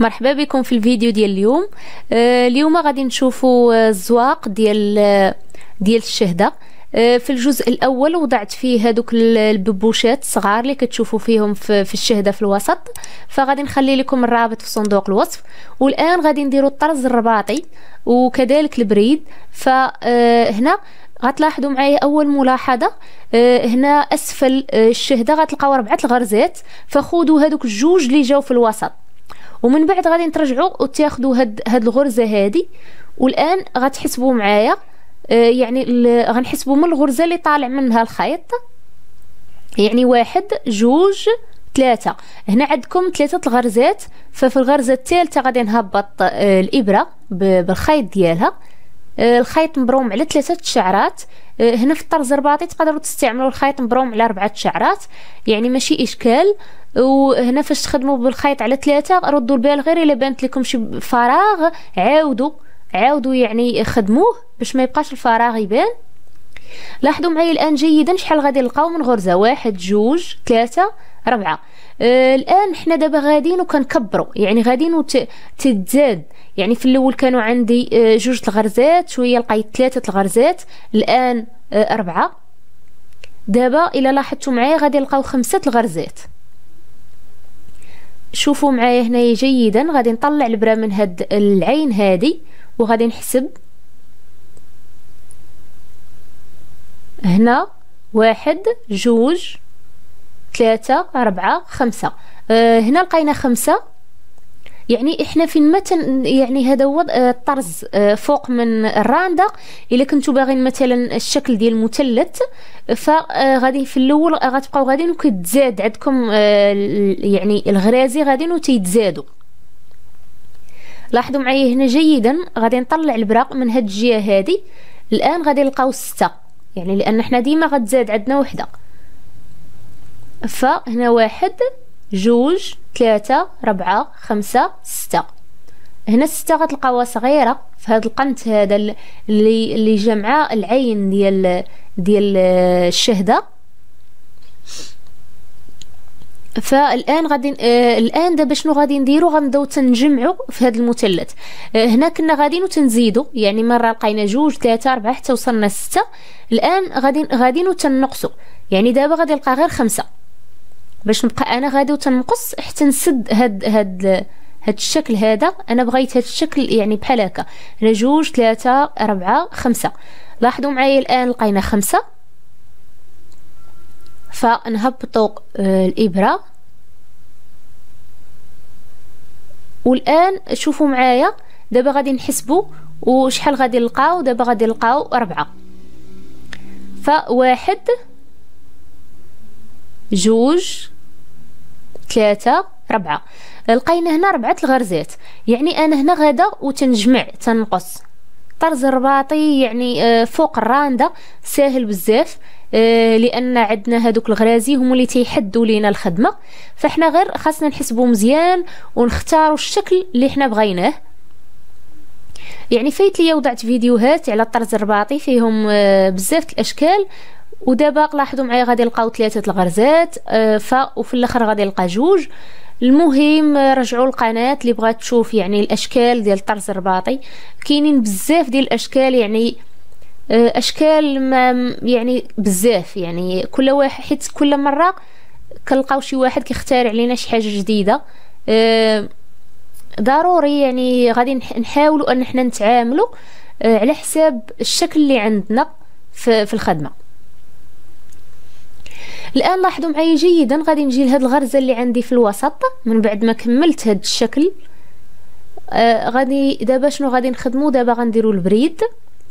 مرحبا بكم في الفيديو ديال اليوم. اليوم غادي نشوفوا الزواق ديال الشهده. في الجزء الاول وضعت فيه هذوك الببوشات الصغار اللي كتشوفوا فيهم في الشهده في الوسط، فغادي نخلي لكم الرابط في صندوق الوصف. والان غادي نديروا الطرز الرباطي وكذلك البريد. فهنا غتلاحظوا معايا اول ملاحظه، هنا اسفل الشهده غتلقاو 4 الغرزات، فخذوا هذوك الجوج اللي جاو في الوسط ومن بعد غادي ترجعوا وتاخذوا هاد الغرزه هذه. والان غتحسبوا معايا، يعني غنحسبوا من الغرزه اللي طالع منها الخيط، يعني 1 2 3. هنا عندكم 3 الغرزات، ففي الغرزه الثالثه غادي نهبط الابره بالخيط ديالها. الخيط مبروم على 3 شعرات. هنا في الطرز الرباطي تقدروا تستعملوا الخيط مبروم على 4 شعرات، يعني ماشي اشكال. وهنا فاش تخدموا بالخيط على 3 ردوا البال، غير الا بانت لكم شي فراغ عاودوا يعني خدموه باش ما يبقاش الفراغ يبان. لاحظوا معايا الان جيدا شحال غادي نلقاو من غرزه، 1 2 3 4. الان حنا دابا غاديين وكنكبروا، يعني غاديين تتزاد. يعني في الاول كانوا عندي 2 الغرزات، شويه لقيت 3 الغرزات، الان 4. دابا الا لاحظتوا معايا غادي نلقاو 5 الغرزات. شوفوا معايا هنايا جيدا، غادي نطلع البرا من هاد العين هذه وغادي نحسب. هنا 1 2 3 4 5. هنا لقينا 5. يعني احنا فين ما يعني هذا هو الطرز فوق من الرانده. الا كنتو باغيين مثلا الشكل ديال المثلث، فغادي في الاول غتبقاو غاديين وكتزاد عندكم يعني الغرازي غاديين وتيتزادوا. لاحظوا معايا هنا جيدا، غادي نطلع البرا من هاد الجهه هذه. الان غادي نلقاو 6، يعني لان حنا ديما غتزاد عندنا وحده. فهنا 1 2 3 4 5 6. هنا 6 غتلقاوها صغيره في هذا القنت هذا اللي جمع العين ديال الشهده. فالان غادي الان دابا شنو غادي نديرو؟ غنبداو تنجمعوا في هذا المثلث. هنا كنا غاديين وتنزيدوا، يعني مره لقينا 2 3 4 حتى وصلنا 6. الان غاديين وتنقصوا، يعني دابا غادي نلقى غير 5 باش نبقى انا غادي وتنقص حتى نسد هاد الشكل هذا. انا بغيت هاد الشكل يعني بحال هكا، هنا 2 3 4 5. لاحظوا معايا الان لقينا 5. فنهبطوا الابره. والان شوفوا معايا دابا غادي نحسبوا وشحال غادي نلقاو. دابا غادي نلقاو 4. ف1 2 3 4. لقينا هنا 4 الغرزات، يعني انا هنا غادا وتنجمع تنقص. طرز الرباطي يعني فوق الرانده ساهل بزاف، لان عندنا هذوك الغرازي هما اللي تيحدوا لينا الخدمه. فاحنا غير خاصنا نحسبوا مزيان ونختاروا الشكل اللي حنا بغيناه. يعني فايت ليا وضعت فيديوهات على الطرز الرباطي فيهم بزاف الاشكال. ودابا لاحظوا معايا غادي نلقاو 3 الغرزات، وفي الاخر غادي نلقى 2. المهم رجعوا القناه اللي بغات تشوف يعني الاشكال ديال الطرز الرباطي. كاينين بزاف ديال الاشكال، يعني اشكال ما يعني بزاف، يعني كل واحد حيت كل مره كنلقاو شي واحد كيختار علينا شي حاجه جديده. ضروري يعني غادي نحاولوا ان احنا نتعاملوا على حساب الشكل اللي عندنا في الخدمه. الان لاحظوا معايا جيدا، غادي نجي لهاد الغرزه اللي عندي في الوسط من بعد ما كملت هاد الشكل. غادي دابا شنو غادي نخدموا؟ دابا غنديروا البريد.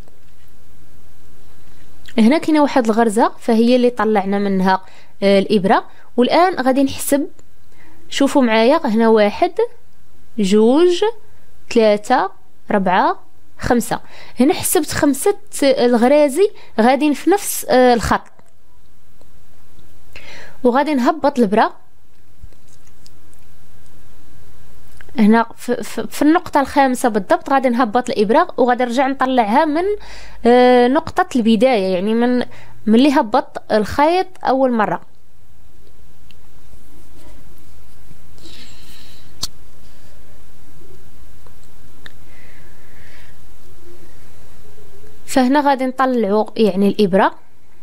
هنا كاينه واحد الغرزه فهي اللي طلعنا منها الابره. والان غادي نحسب. شوفوا معايا هنا 1 2 3 4 5. هنا حسبت 5 الغرازي غاديين في نفس الخط، وغادي نهبط البرا هنا في النقطة الخامسة بالضبط. غادي نهبط الإبرة وغادي نرجع نطلعها من نقطة البداية، يعني من اللي هبط الخيط أول مرة. فهنا غادي نطلعوا يعني الابره.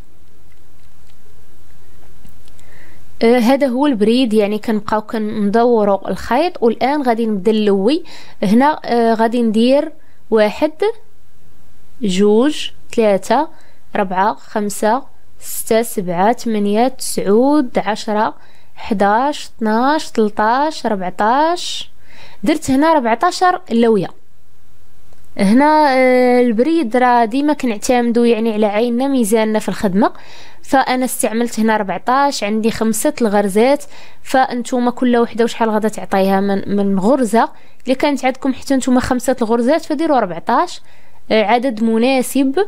هذا هو البريد، يعني كنبقاو كندوروا الخيط. والان غادي نبدا نلوي. هنا غادي ندير 1 2 3 4 5 6 7 8 9 10 11 12 13 14. درت هنا 14 لويه. هنا البريد راه ديما كنعتمدوا يعني على عيننا ميزاننا في الخدمه، فانا استعملت هنا 14. عندي 5 الغرزات، فانتوما كل وحده وشحال غادا تعطيها من غرزه. الا كانت عندكم حتى نتوما 5 الغرزات فديروا 14، عدد مناسب.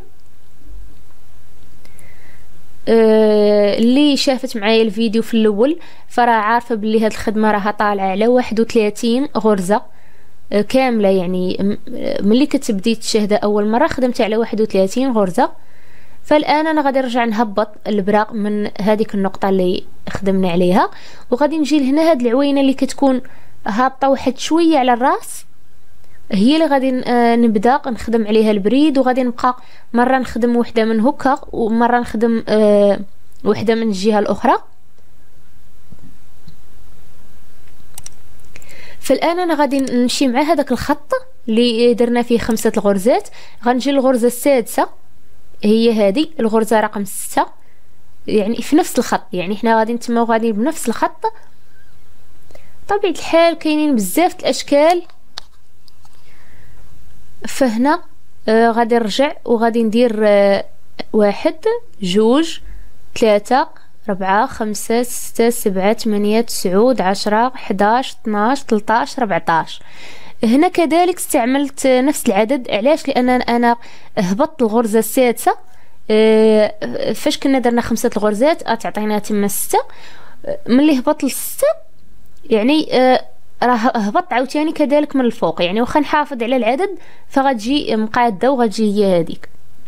اللي شافت معايا الفيديو في الاول فراه عارفه بلي هاد الخدمه راها طالعه على 31 غرزه كامله. يعني ملي كتبدي الشهده اول مره خدمت على 31 غرزه. فالان انا غادي نرجع نهبط البرا من هذيك النقطه اللي خدمنا عليها، وغادي نجي لهنا هاد العوينه اللي كتكون هابطه واحد شويه على الراس، هي اللي غادي نبدا نخدم عليها البريد. وغادي نبقى مره نخدم وحده من هكا ومره نخدم وحده من الجهه الاخرى. فالان انا غادي نمشي مع هذاك الخط اللي درنا فيه 5 الغرزات. غنجي للغرزه السادسه، هي هذه الغرزه رقم 6، يعني في نفس الخط. يعني حنا غادي نتماو غادي بنفس الخط. طبيعه الحال كاينين بزاف الاشكال. فهنا غادي نرجع وغادي ندير 1 2 3 4 5 6 7 8 9 10 11 12 13 14. هنا كذلك استعملت نفس العدد. علاش؟ لان انا هبطت الغرزه السادسه. فاش كنا درنا 5 الغرزات تعطينا تما 6. ملي هبط ل6 يعني راه هبط عاوتاني كذلك من الفوق. يعني واخا نحافظ على العدد فغتجي مقاده وغتجي هي هذيك.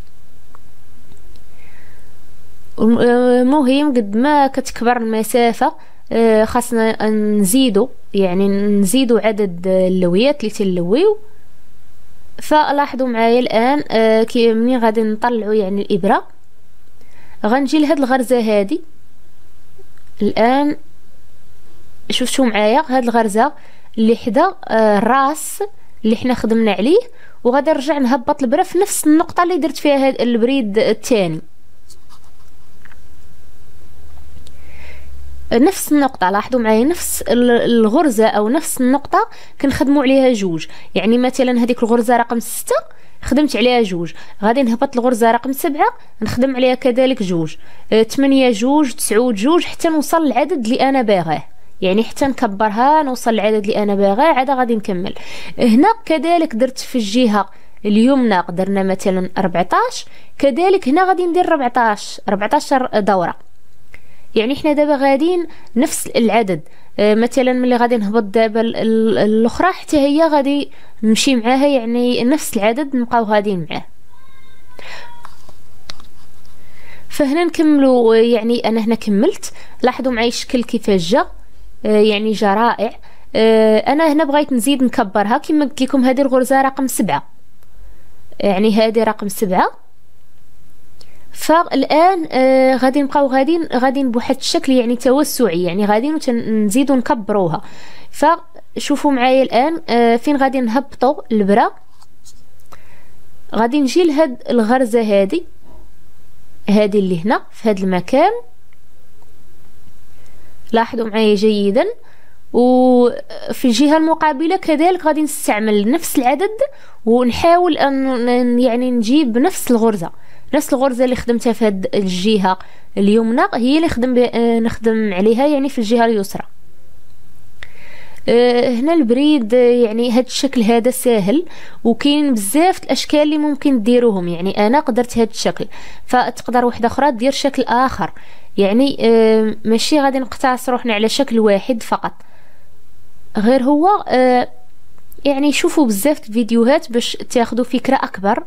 المهم قد ما كتكبر المسافه خاصنا نزيدو، يعني نزيدو عدد اللويات اللي تنلويو. فلاحظوا معايا الان كي منين غادي نطلعوا يعني الابره غنجي لهاد الغرزه هذه. الان شفتوا معايا هاد الغرزه اللي حدا الراس اللي حنا خدمنا عليه، وغادي نرجع نهبط البره في نفس النقطه اللي درت فيها هاد البريد الثاني. نفس النقطه، لاحظوا معايا نفس الغرزه او نفس النقطه كنخدموا عليها جوج. يعني مثلا هذيك الغرزه رقم 6 خدمت عليها جوج، غادي نهبط الغرزه رقم 7 نخدم عليها كذلك جوج، 8 جوج 9 جوج حتى نوصل للعدد اللي انا باغاه. يعني حتى نكبرها نوصل للعدد اللي انا باغاه عاد غادي نكمل. هنا كذلك درت في الجهه اليمنى درنا مثلا 14، كذلك هنا غادي ندير 14 دوره. يعني حنا دابا غاديين نفس العدد. مثلا ملي غادي نهبط دابا الاخرى حتى هي غادي نمشي معاها، يعني نفس العدد نبقاو غاديين معاه. فهنا نكملوا. يعني انا هنا كملت. لاحظوا معايا الشكل كيفاش جا، يعني جا رائع. انا هنا بغيت نزيد نكبرها كما قلت لكم. هذه الغرزه رقم 7، يعني هذه رقم 7. فالان غادي نبقاو غادي بواحد الشكل يعني توسعي، يعني غادي نزيدو نكبروها. فشوفوا معايا الان فين غادي نهبطوا البرا. غادي نجي لهاد الغرزه هذه اللي هنا في هذا المكان. لاحظوا معايا جيدا. وفي الجهه المقابله كذلك غادي نستعمل نفس العدد ونحاول ان يعني نجيب نفس الغرزه اللي خدمتها في هذه الجهه اليمنى هي اللي نخدم عليها يعني في الجهه اليسرى. هنا البريد يعني هذا الشكل هذا ساهل، وكاين بزاف الاشكال اللي ممكن ديروهم. يعني انا قدرت هذا الشكل، فتقدر واحده اخرى دير شكل اخر. يعني ماشي غادي نقتصر روحنا على شكل واحد فقط، غير هو يعني شوفوا بزاف الفيديوهات باش تاخذوا فكره اكبر.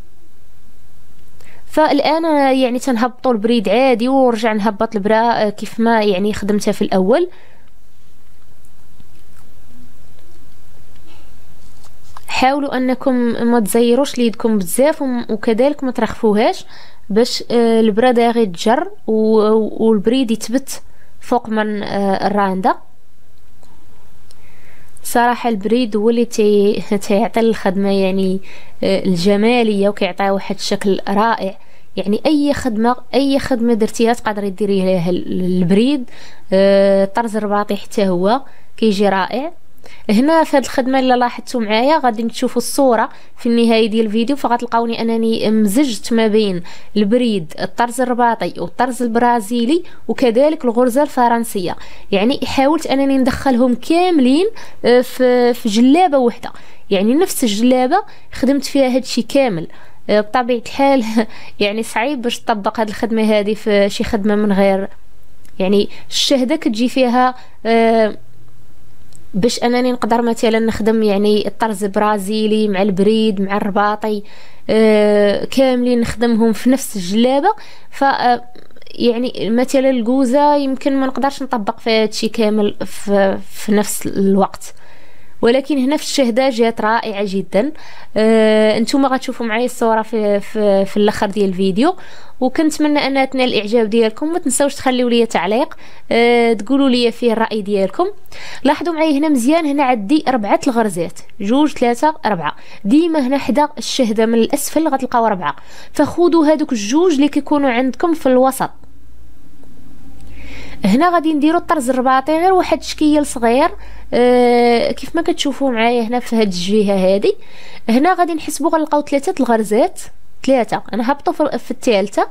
فالان يعني تنهبطوا البريد عادي ورجع نهبط البرا كيف ما يعني خدمتها في الاول. حاولوا انكم ما تزيروش ليدكم بزاف وكذلك ما ترخفوهاش باش البراد غير تجر والبريد يتبت فوق من الرانده. صراحه البريد هو اللي تيعطي الخدمه يعني الجماليه وكيعطيها واحد الشكل رائع. يعني اي خدمه درتيها تقدري ديري لها البريد. الطرز الرباطي حتى هو كيجي رائع. هنا في هذه الخدمه اللي لاحظتوا معايا غادي تشوفوا الصوره في النهايه ديال الفيديو، فغتلقاوني انني مزجت ما بين البريد الطرز الرباطي والطرز البرازيلي وكذلك الغرزه الفرنسيه. يعني حاولت انني ندخلهم كاملين في جلابه واحده، يعني نفس الجلابه خدمت فيها هادشي كامل. بطبيعه الحال يعني صعيب باش تطبق هذه الخدمه هذه في شي خدمه من غير يعني الشهده كتجي فيها. باش انني نقدر مثلا نخدم يعني الطرز البرازيلي مع البريد مع الرباطي كاملين نخدمهم في نفس الجلابه. ف يعني مثلا الكوزه يمكن ما نقدرش نطبق فيها هادشي كامل في نفس الوقت، ولكن هنا في الشهده جات رائعه جدا. انتم غتشوفوا معايا الصوره في الاخر ديال الفيديو، وكنتمنى انها تنال الاعجاب ديالكم. ما تنساوش تخليوا لي تعليق تقولوا لي فيه الراي ديالكم. لاحظوا معايا هنا مزيان، هنا عندي 4 الغرزات، 2 3 4. ديما هنا حدا الشهده من الاسفل غتلقاو 4، فخذوا هذوك الجوج اللي كيكونوا عندكم في الوسط. هنا غادي نديروا الطرز الرباطي غير واحد شكيل صغير كيف ما كتشوفوا معايا هنا في هاد الجهه هذه. هنا غادي نحسبوا غنلقاو 3 الغرزات، 3. انا هبطوا في الثالثه.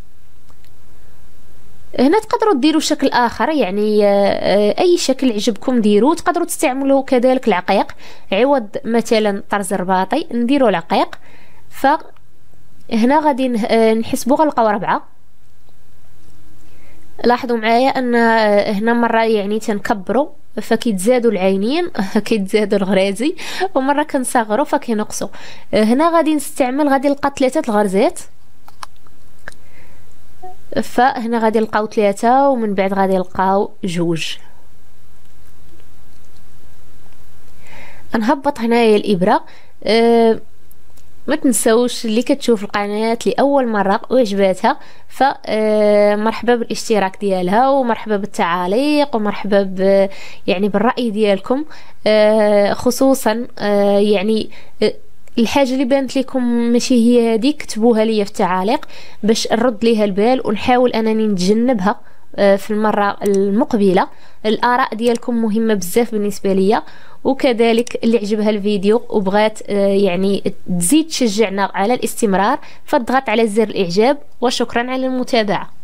هنا تقدروا ديروا شكل اخر، يعني اي شكل يعجبكم ديروه. تقدروا تستعملوا كذلك العقيق عوض مثلا طرز الرباطي، نديروا العقيق. فهنا غادي نحسبوا غنلقاو 4. لاحظوا معايا ان هنا مره يعني تنكبروا فكيتزادوا العينين كيتزادوا الغرازي، ومره كنصغروا فكينقصوا. هنا غادي نستعمل غادي نلقى 3 الغرزات، فهنا غادي نلقاو 3 ومن بعد غادي نلقاو 2. نهبط هنايا الابره. ما تنسوش اللي كتشوف القناه لاول مره وعجباتها فمرحبا بالاشتراك ديالها، ومرحبا بالتعاليق، ومرحبا يعني بالراي ديالكم. خصوصا يعني الحاجه اللي بانت لكم ماشي هي هذه كتبوها لي في التعاليق باش نرد ليها البال ونحاول انني نتجنبها في المره المقبله. الاراء ديالكم مهمه بزاف بالنسبه ليا، وكذلك اللي عجبها الفيديو وبغات يعني تزيد تشجعنا على الاستمرار فاضغط على زر الاعجاب. وشكرا على المتابعه.